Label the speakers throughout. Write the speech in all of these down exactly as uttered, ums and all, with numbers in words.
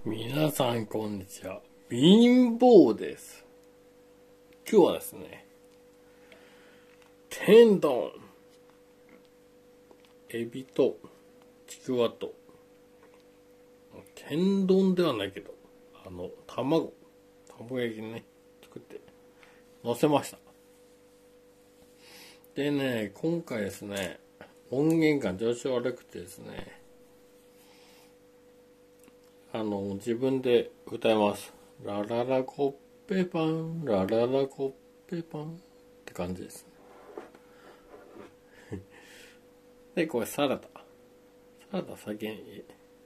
Speaker 1: 皆さんこんにちは。貧乏です。今日はですね、天丼、エビとちくわと、天丼ではないけど、あの、卵、卵焼きね、作って乗せました。でね、今回ですね、音源が調子悪くてですね、あの、自分で歌います。ラララコッペパン、ラララコッペパンって感じですね。で、これサラダ。サラダ先に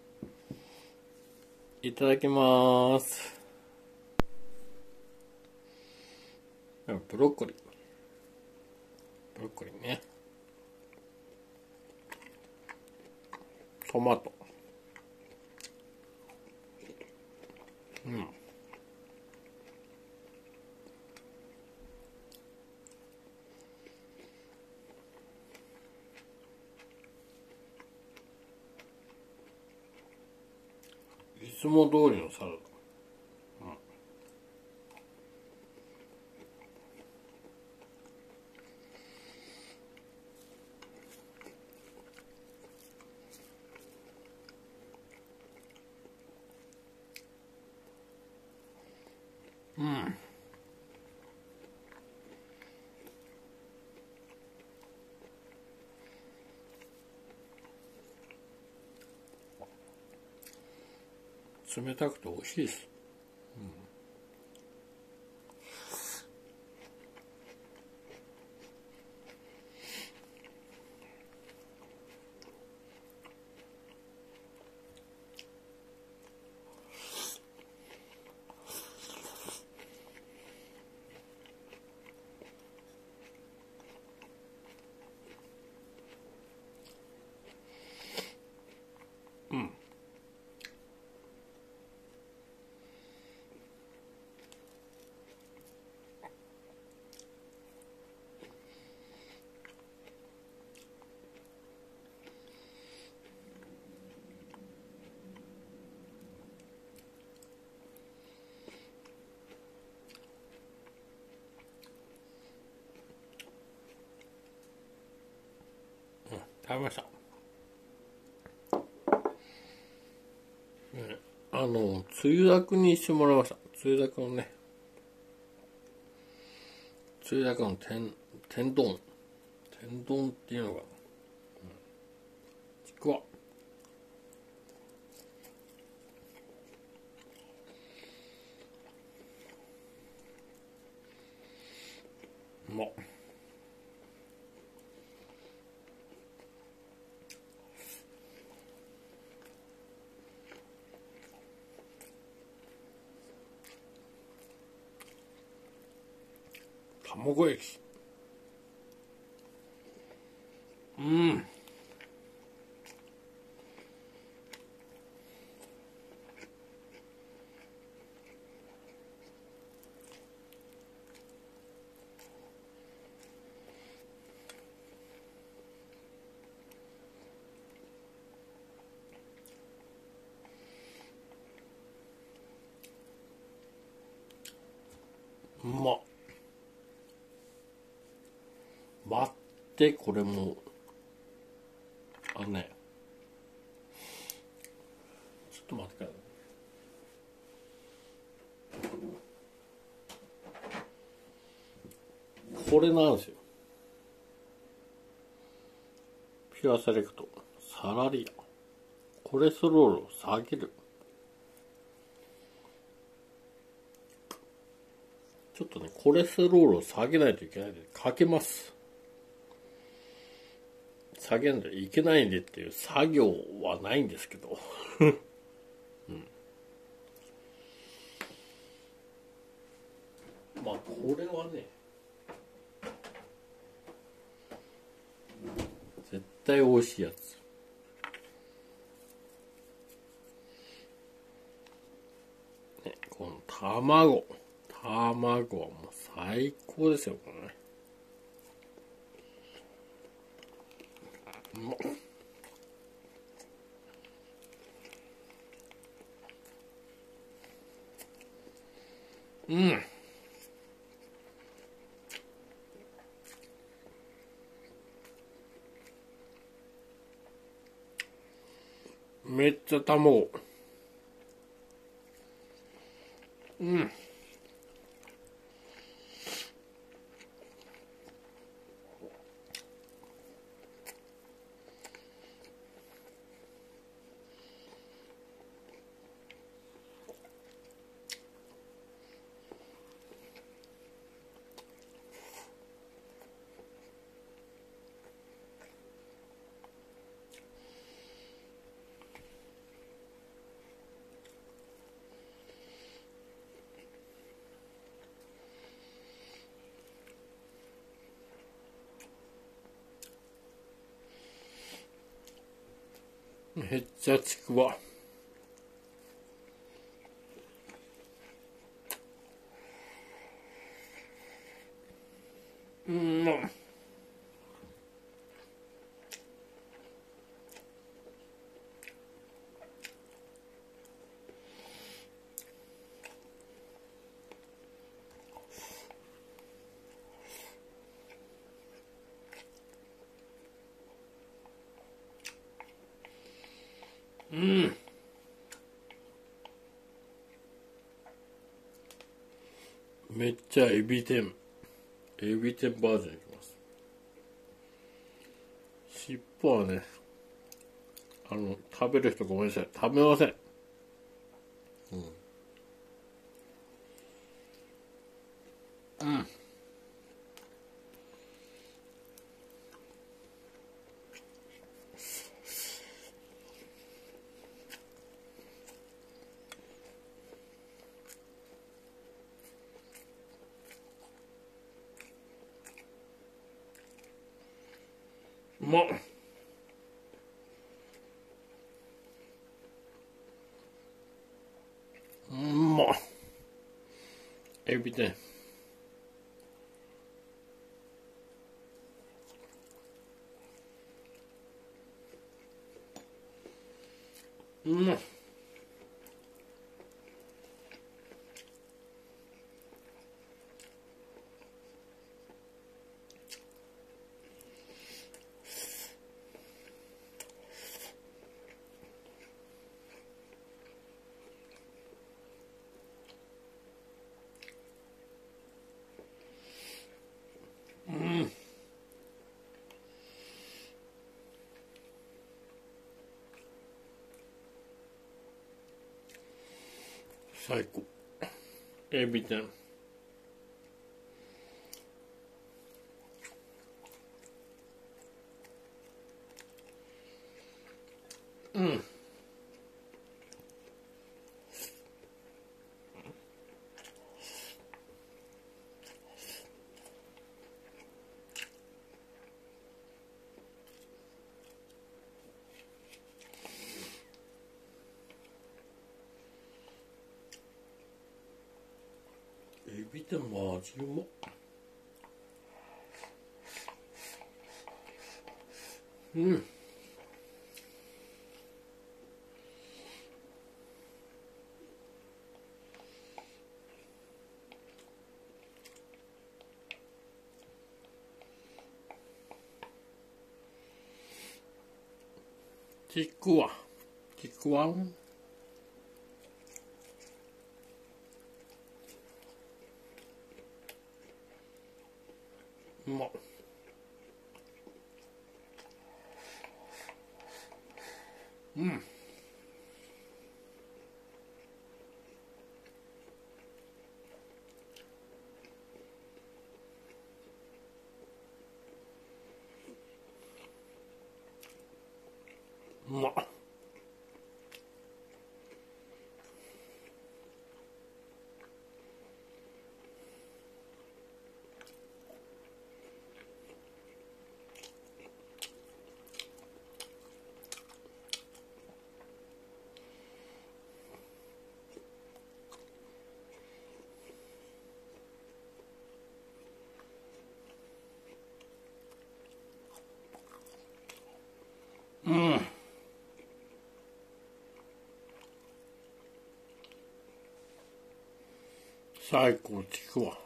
Speaker 1: いただきまーす。ブロッコリー。ブロッコリーね。トマト。うん。いつも通りのサラダ。うん。うん。冷たくて美味しいです。うん。食べました。ね、あの、つゆだくにしてもらいました。つゆだくのね。つゆだくの天、天丼。天丼っていうのが、うん、ちくわ。うまっ。卵焼き。うん。うまっ。待って、これも、あのね、ちょっと待ってください。これなんですよ。ピュアセレクト、サラリア。コレステロールを下げる。ちょっとね、コレステロールを下げないといけないので、かけます。下げないといけないんでっていう作業はないんですけど。うん。まあ、これはね、絶対美味しいやつ。ね、この卵。卵はもう最高ですよ、これね。うまっ。 うん。めっちゃ卵。うん。めっちゃちくわ。うん。うん。めっちゃエビ天。エビ天バージョンいきます。尻尾はね、あの、食べる人ごめんなさい。食べません。うん。うん。うまっ。うまっ。エビ天。うまっ。うん。最高。エビ天。うん。エビ天も味うまっ。うん。ちくわ。ちくわ。うまっ。うん。うまっ。うん。 最高ちくわ。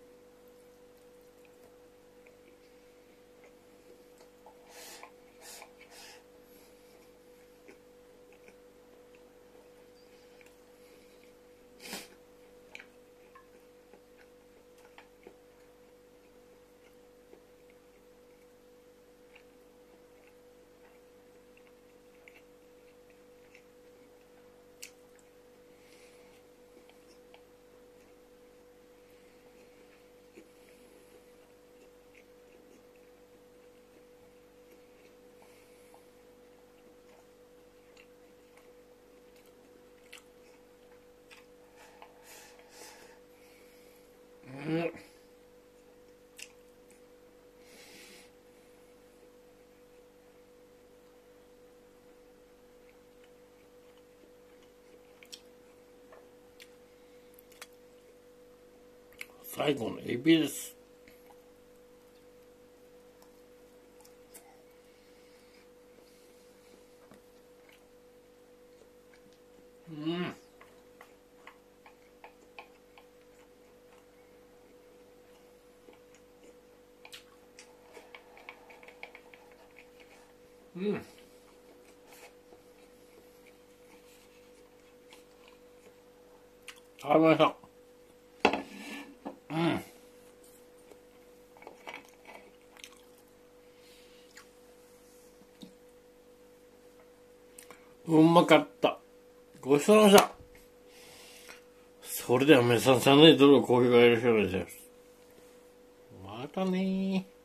Speaker 1: 最後のエビです。うん。うん。食べました。うん。うまかった。ごちそうさまでした。それでは皆さん、チャンネル登録、高評価よろしくお願いします。またねー。